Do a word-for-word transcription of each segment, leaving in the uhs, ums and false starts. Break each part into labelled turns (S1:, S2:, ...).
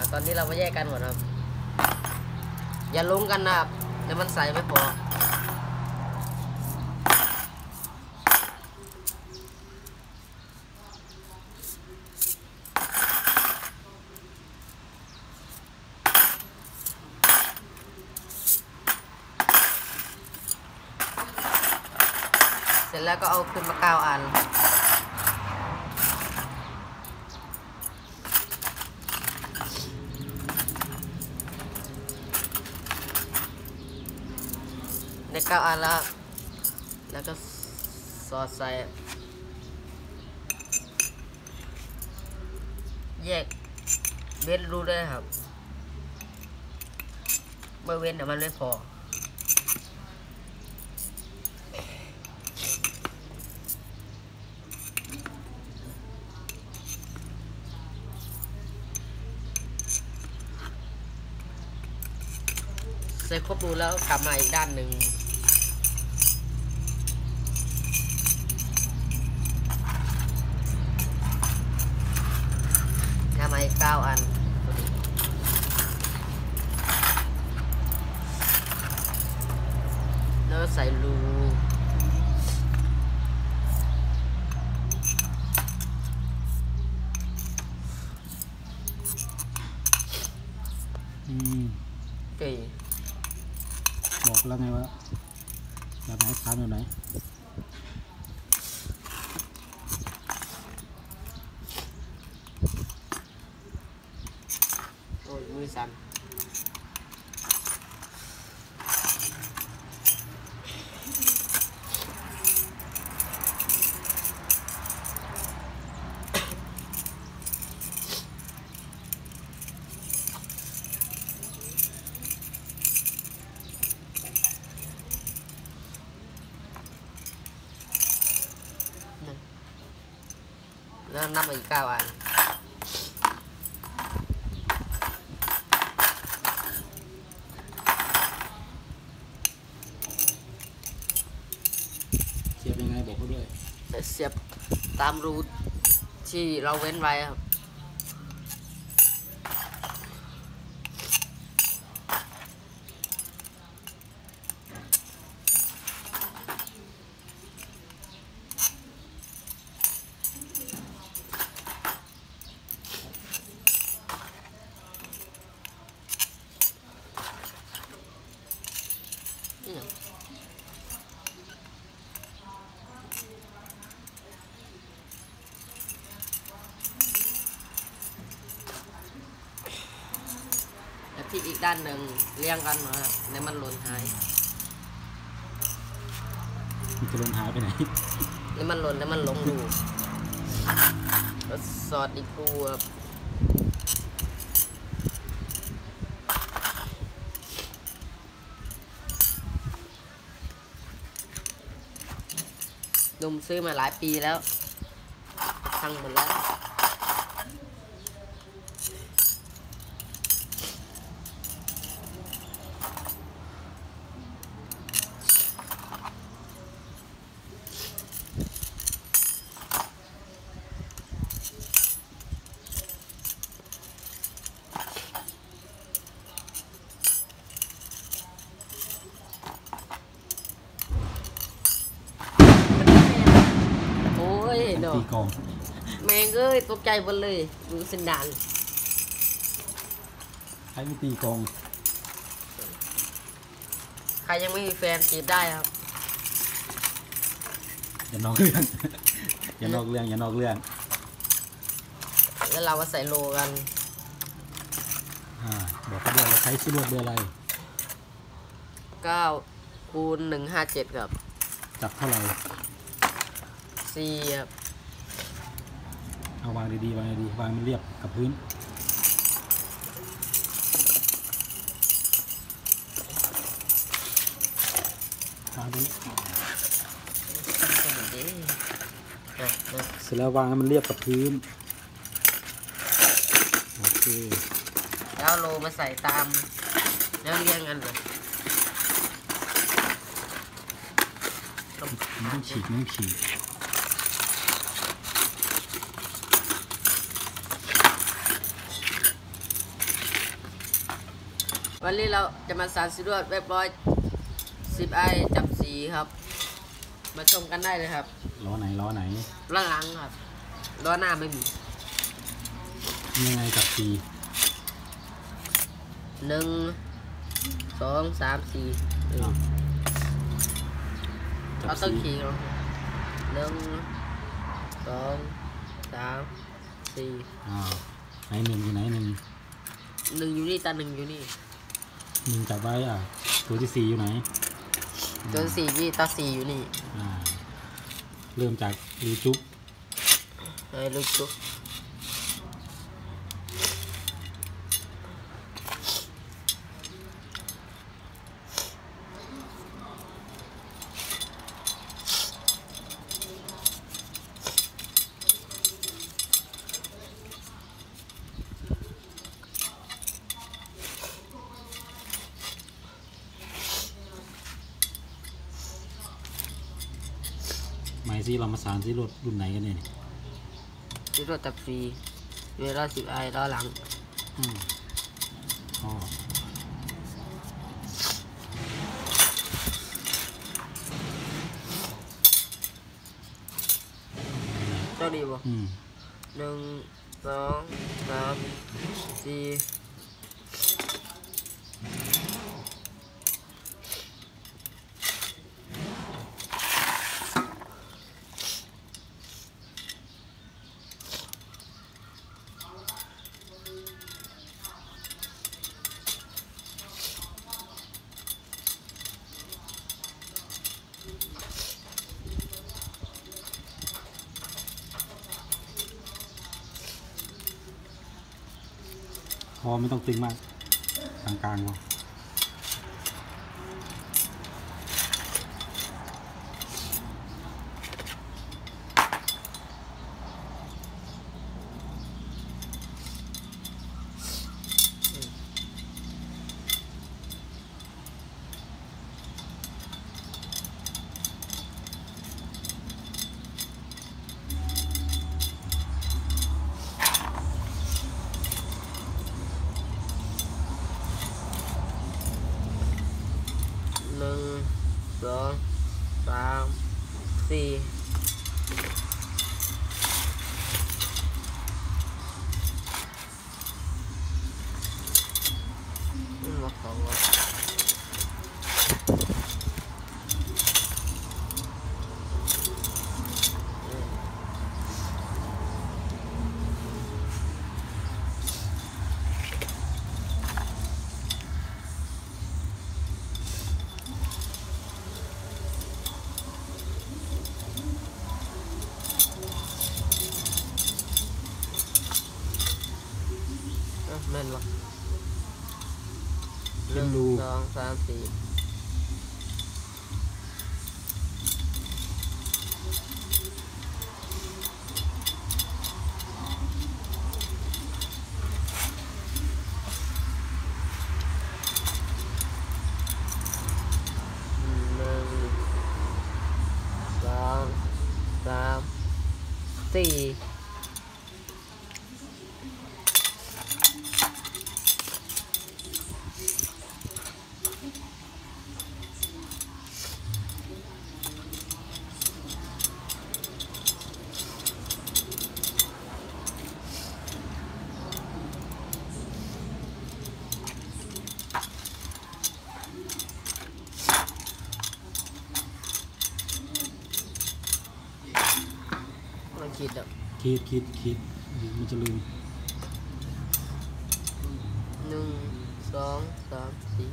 S1: ตอนนี้เรามาแยกกันก่อนครับอย่าลงกันนะครับเดี๋ยวมันใส่ไม่พอเสร็จแล้วก็เอาขึ้นมาเก้าอันในเก้าอันแล้วแล้วก็สอดใส่แยกเว้นรูด้วยครับเมื่อเว้นเดี๋ยวมันไม่พอใส่ครบรูแล้วกลับมาอีกด้านหนึ่งทำมาอีกเก้าอันแล้วใส่รู
S2: อืม
S1: เก๋
S2: บอกแล้วไงว่าแบบไหนทำแบบไหน
S1: โอ้ยมือสั่นแล้วนับอีกเก้าอัน
S2: เสียบยังไงบอกเขาด้วย
S1: เสียบตามรูที่เราเว้นไว้ครับที่อีกด้านหนึ่งเรียงกันมาในมันหล่นหาย
S2: มันจะหล่นหายไปไหน
S1: ในมันหล่นในมันหลงดูแล้วสอดอีกรูครับดมซื้อมาหลายปีแล้วพังหมดแล้ว
S2: ตีกอง
S1: แมงเอ้ยตกใจหมดเลยดูสันดาน
S2: ใครไม่ตีกอง
S1: ใครยังไม่มีแฟนจีบได้ครับ
S2: อย่านอกเรื่องอย่านอกเรื่องอย่านอกเรื่อง
S1: แล้วเรามาใส่โลกัน
S2: อ่าบอกเขาด้วยเราใช้ชิ้นรวดเบอร์อะไร
S1: เก้าคูณหนึ่งห้าเจ็ดครับ
S2: จับเท่าไหร่
S1: สี่ครับ
S2: เอาวางดีๆวางดีๆวางมันเรียบกับพื้นวางตรงนี้เสร็จแล้ววางให้มันเรียบกับพื้นโอเค
S1: แล้วโลมาใส่ตามแล้วเรียงกันเลย
S2: ไม่ต้องฉีกไม่ต้องฉีก
S1: วันนี้เราจะมาสานสีรวดเว็บร้อยสิบไอจับสีครับมาชมกันได้เลยครับ
S2: ล้อไหนล้อไหน
S1: ล้อหลังครับล้อหน้าไม่มี
S2: ยังไงจับสี
S1: หนึ่งสองสามสี่เราต้องขี่ลงหนึ่งสองสามสี่
S2: อ่าไหนหนึ่งอยู่ไหนหนึ่ง
S1: หนึ่งอยู่นี่ตาหนึ่งอยู่นี่
S2: หนึ่งจับไว้อ่ะตัวที่สี่อยู่ไหน
S1: ตัวที่สี่นี่ตาสี่อยู่นี่
S2: อ่าเริ่มจากลูจุ๊บ
S1: ไอ้ลูจุ๊บ
S2: หมายซิเรามาสานซิรถรุ่นไหนกันเนี่ย
S1: ซิรถตับฟรีเวลาสิบไอล้อหลัง
S2: อืมอ๋อ
S1: เจ้าดีบ่
S2: อืม
S1: หนึ่งสองสามสี่
S2: พอไม่ต้องตึงมากกลางๆพอ
S1: หนึ่งสองสามสี่มาของเราแม่นวะหนึ่งสองสามสี่หนึ่งสองสามสี่คิดอ่ะ
S2: คิดคิดคิดมันจะลืม
S1: หนึ่งสองสามสี่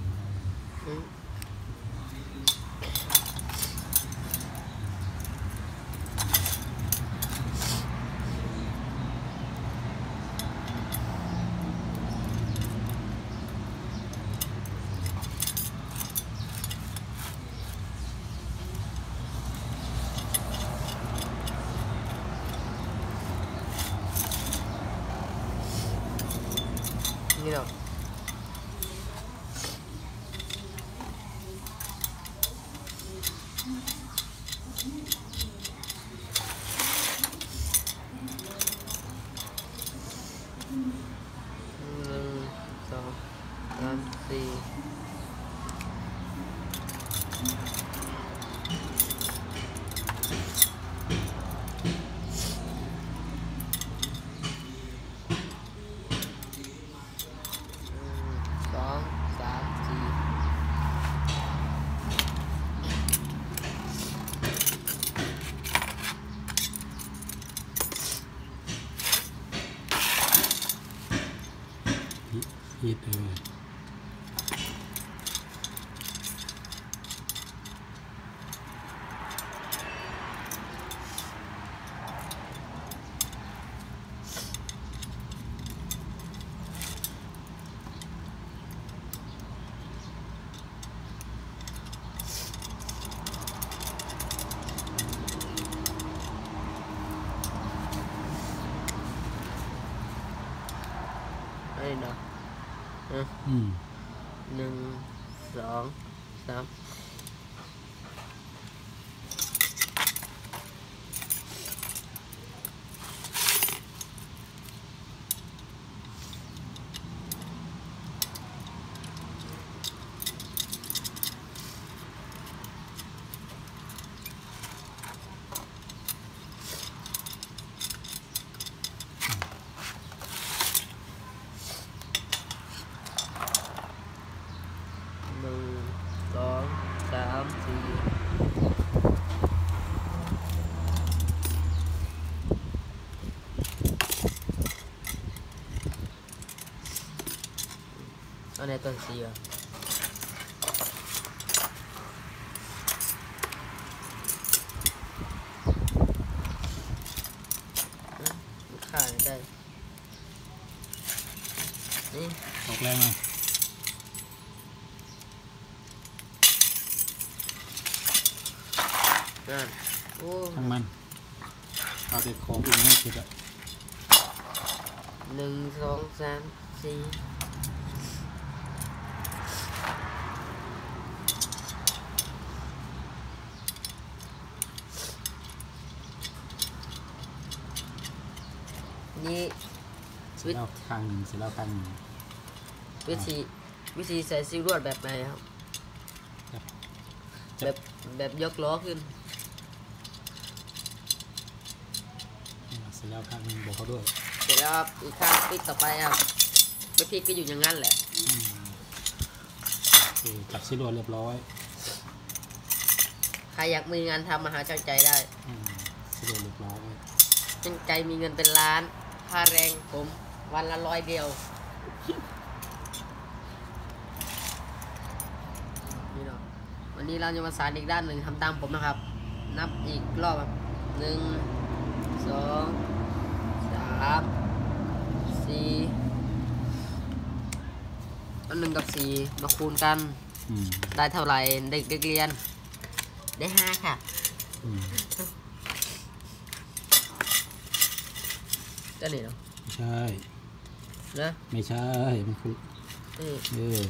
S1: นี่หรอหนึ่งสองสาามสี่สองสามสี่
S2: อีดเออ
S1: อันนี้เนาะ
S2: อืม
S1: หนึ่งสองสามหนึ่งสองสามสี่อันนี้ตัวสี่อ่ะข้าได้นี่
S2: ตกแรงเลย
S1: นั่นโอ้
S2: ทั้งมันเอาแต่ของอื่นให้คิดอะ
S1: หนึ่งสองสามสี่นี่
S2: เสร็จแล้วข้างหนึ่งเสร็จแล้วข้างหนึ่ง
S1: วิธีวิธีใส่ซิลวดแบบไหนครับ
S2: จะ
S1: แบบแบบยกล้อขึ้น
S2: เสร็จแล้วข้างหนึ่งบอกเขาด้วย
S1: เสร็จแล้วครับอีกข้างพลิกต่อไปครับไม่พลิกก็อยู่อย่างนั้นแหละ
S2: อืมโอเคจับซิลวดเรียบร้อย
S1: ใครอยากมีงานทำมาหาช่างใจได้
S2: อืมซิลวดเรียบร้อย
S1: ช่างใจมีเงินเป็นล้านค่าแรงผมวันละร้อยเดียวนี่เนาะวันนี้เราจะมาสานอีกด้านหนึ่งทำตามผมนะครับ นับอีกรอบครับหนึ่งสองสามสี่อันหนึ่งกับสี่มาคูณกัน
S2: อืม
S1: ได้เท่าไหร่เด็กเด็กเรียน ได้ห้าค่ะ
S2: อืม
S1: ก็นี่เนาะ
S2: ไม่ใช่
S1: นะ
S2: ไม่ใช่มันคือ
S1: นี่
S2: เออ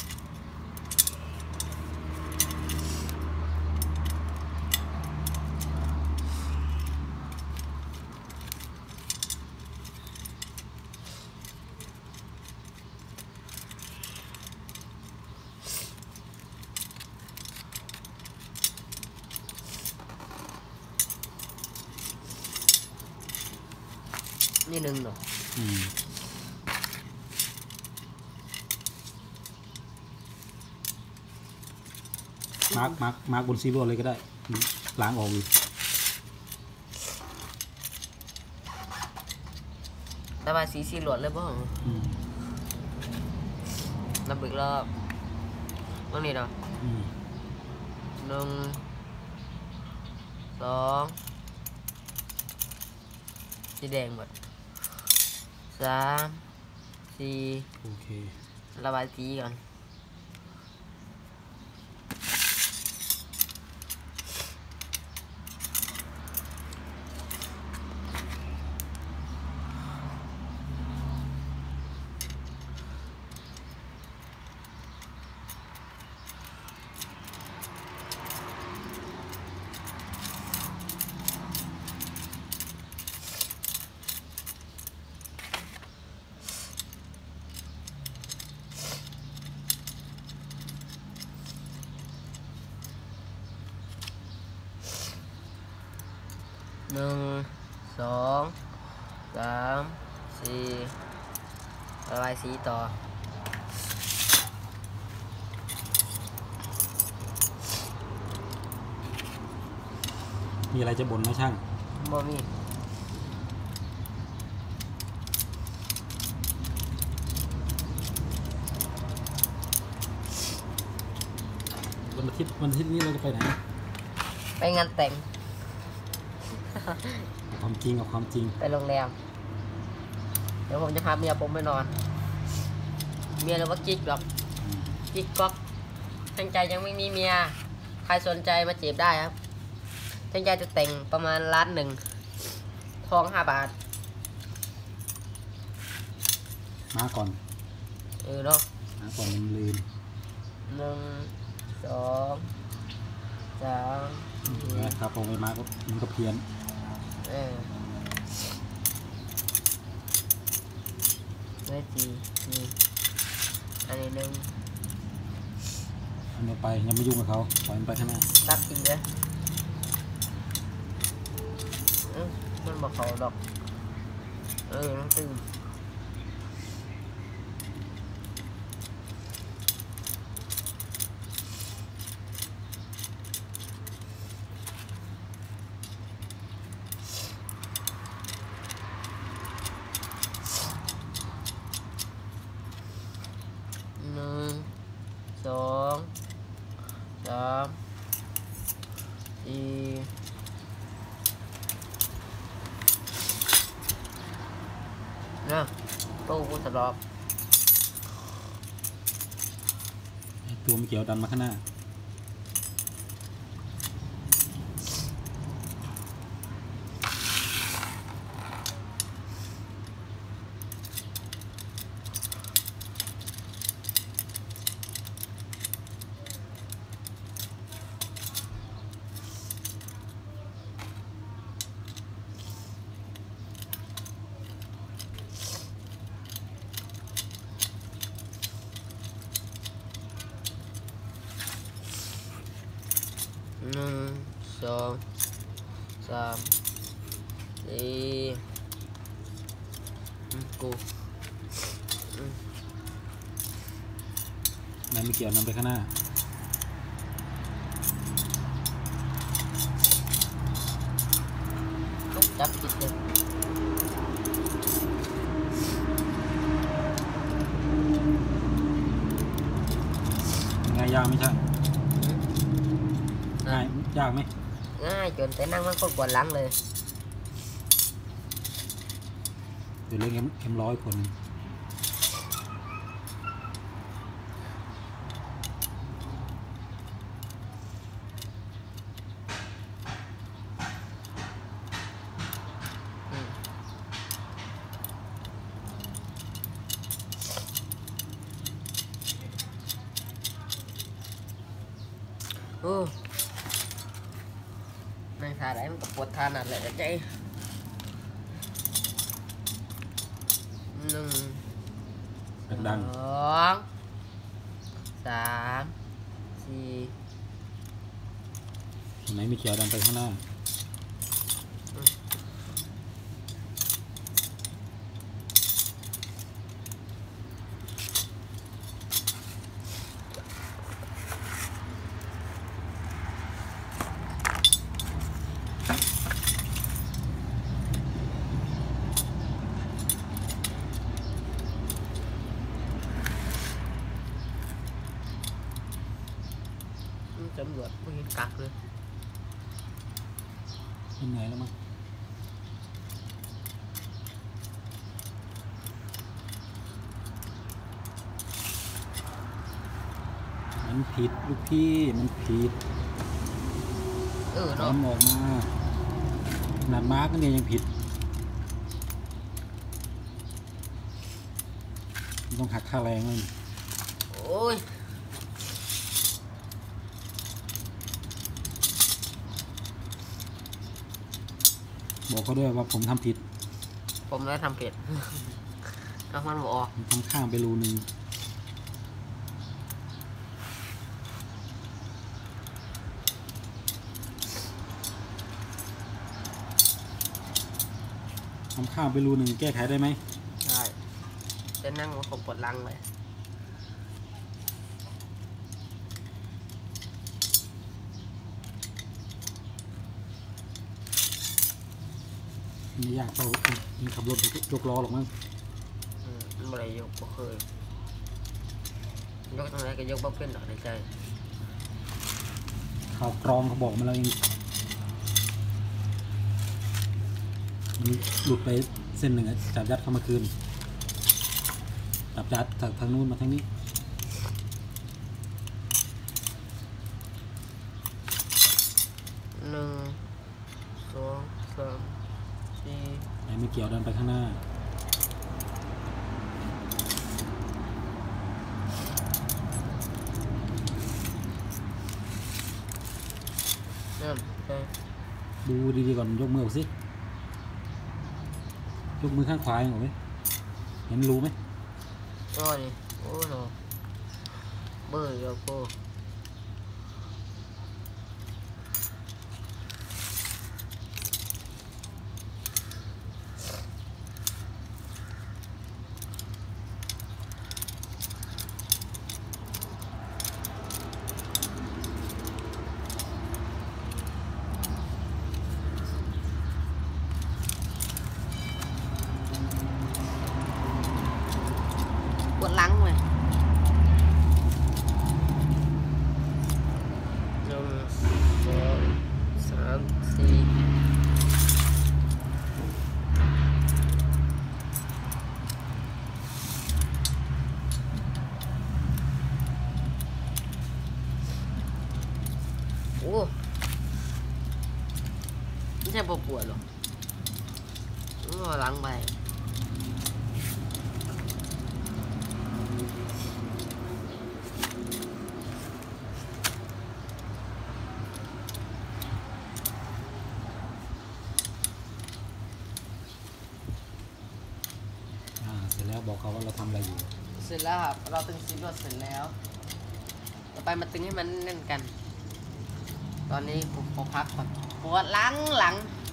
S1: นี่หนึ่งเนาะ
S2: อืมมาร์กมาร์กมาร์กบนซีลวดเลยก็ได้ล้างออกอยู่
S1: ระบายสีสีหลวดเลยบ้าง
S2: อืม
S1: นับอีกรอบตรงนี้เนาะ
S2: อืม
S1: หนึ่งสองสีแดงหมดสามสี่
S2: โอเค
S1: ระบายสีก่อนหนึ่งสองสามสี่ระบายสีต่อ
S2: มีอะไรจะบ่นไหมช่าง
S1: บ่มี
S2: วันอาทิตย์วันอาทิตย์นี้เราจะไปไหน
S1: ไปงานแต่ง
S2: เอาความจริงเอาความจริง
S1: ไปโรงแรมเดี๋ยวผมจะพาเมียผมไปนอนเมียเราว่ากิ๊กหรอกกิ๊กก๊อกตั้งใจยังไม่มีเมียใครสนใจมาจีบได้ครับตั้งใจจะแต่งประมาณล้านหนึ่งทองห้าบาท
S2: มาก่อน
S1: เออเนาะ
S2: มาก่อนมันลืม
S1: หนึ่งสองสาม
S2: ครับผมไปมาก็มันก็เพี้ยน
S1: เออไม่จีนี่อันนี้หนึ่ง
S2: อันนี้ไปยังไม่ยุ่งกับเขาปล่อยมันไปข้างหน้า
S1: ตัดจริงเลยมันบอกเขาดอกเออมันตื่นหนึ่งสองสามสี่นะตู้กูสลบ
S2: ตัวมันเกี่ยวดันมาข้างหน้า
S1: หนึ่งสองสามสี่กู
S2: นั่นไม่เกี่ยวนำไปข้างหน้า
S1: จับผิดเลย
S2: ง่ายยากไหมช่างง่ายยากไหม
S1: ง่ายจนแต่นั่งมันก็ปวดหลังเลย
S2: เดี๋ยวเล่นเข็มร้อยคน
S1: โอ้ในท่าไหนมันก็ปวดท่านั่นแหละใจหนึ่ง
S2: ดัง
S1: สองสามสี่
S2: ไหนมีเขียวดันไปข้างหน้า
S1: ตำรวจไม่เห็นกักเลย
S2: เป็นไงแล้วมั้งมันผิดลูกพี่มันผิด
S1: เออเนาะ
S2: ออกมาหนาดมาร์กเนี่ยยังผิดต้องหักค่าแรงเลย
S1: โอ้ย
S2: บอกเขาด้วยว่าผมทำผิด
S1: ผมได้ทำผิดแล้วมันบอกออก
S2: ทำข้างไปรูนึงทำข้าวไปรูหนึ่งแก้ไขได้ไหม
S1: ได้จะนั่งมาผมปวดหลังเลย
S2: ไม่ยากเท่ามันขับรถยกล้อหรอกมั้ง
S1: อืมมันอะไรยกก็เคยยกตรงไหนก็ยกบ่เป็นหรอกในใจ
S2: ข่าวกรองเขาบอกมาแล้วเองมันหลุดไปเส้นหนึ่งอะจับยัดเข้ามาคืนจับยัดจากทางนู้นมาทางนี้
S1: หนึ่งสองสามสี่
S2: ไหนไม่เกี่ยวเดินไปข้างหน้า
S1: เริ่มไป
S2: ดูดีๆก่อนยกมือออกสิยกมือข้างขวาออกไหมเห็นรู้ไหม
S1: โอ้นี่โอ้โหเบอร์โยโกปวดหลังเลยหนึ่งสองสามสี่โอ้ไม่ใช่ปวดปวดหรอกปวดหลังไป
S2: อ่าเสร็จแล้วบอกเขาว่าเราทำอะไรอยู่
S1: เสร็จแล้วครับเราตึงซีรวดเสร็จแล้วต่อไปมาตึงให้มันแน่นกัน ตอนนี้ผมขอพักก่อนปวดหลังหลัง